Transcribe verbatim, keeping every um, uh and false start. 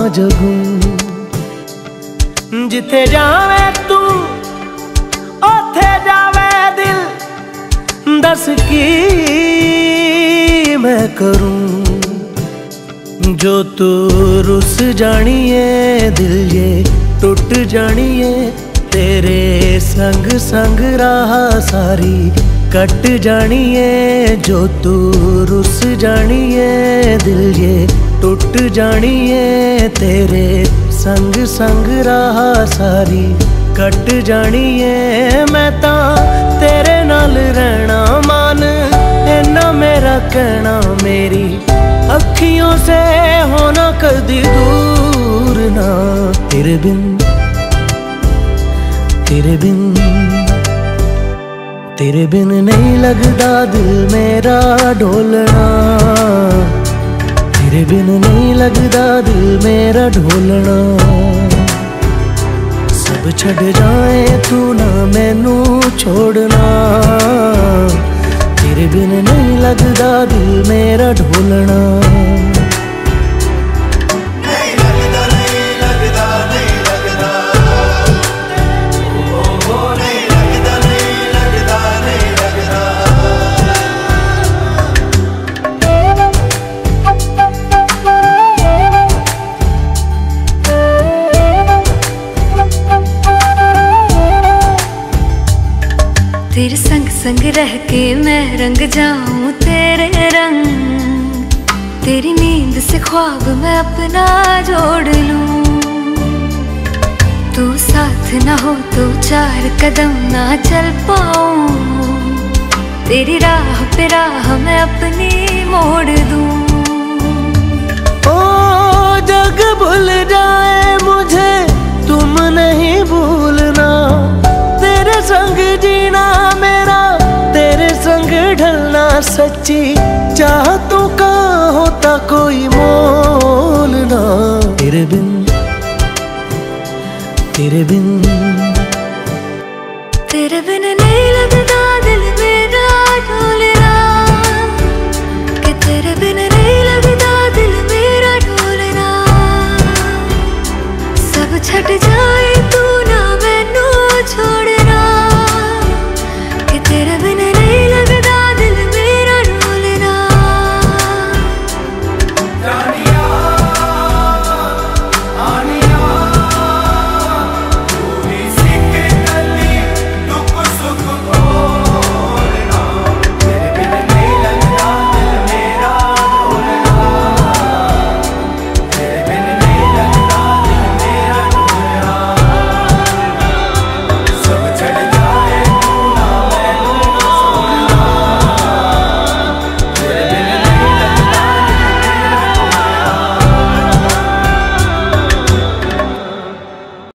जगूं। जिथे जावे तू ओथे जावे दिल, दस की मैं करूं। जो तू रुस जानिए दिल ये टुट जानिए, तेरे संग संग राह सारी कट जानिए। जो तू रुस जानिए दिल ये टुट जानिए, तेरे संग संग राह सारी कट जानिए। मैं ता तेरे नाल रहना मान, इन्ना मेरा कहना, मेरी अखियों से होना कदी दूर ना। तेरे बिन तेरे बिन तेरे बिन नहीं लगदा दिल मेरा ढोलना। तेरे बिन नहीं लगदा दिल मेरा ढोलना। सब छड़ जाए तू ना मैनू छोड़ना। तेरे बिन नहीं लगदा दिल मेरा ढोलना। तेरे संग संग रह के मैं रंग जाऊं तेरे रंग। तेरी नींद से ख्वाब मैं अपना जोड़ लूं। तू साथ ना हो तो चार कदम ना चल पाऊं। तेरी राह पे राह मैं अपनी मोड़ दूं। ओ जग भूल जाए मुझे तुम नहीं भूलना। तेरे संग जीना मेरा, तेरे संग ढलना सच्ची चाहतों का होता कोई मोल ना। तेरे बिन तेरे बिन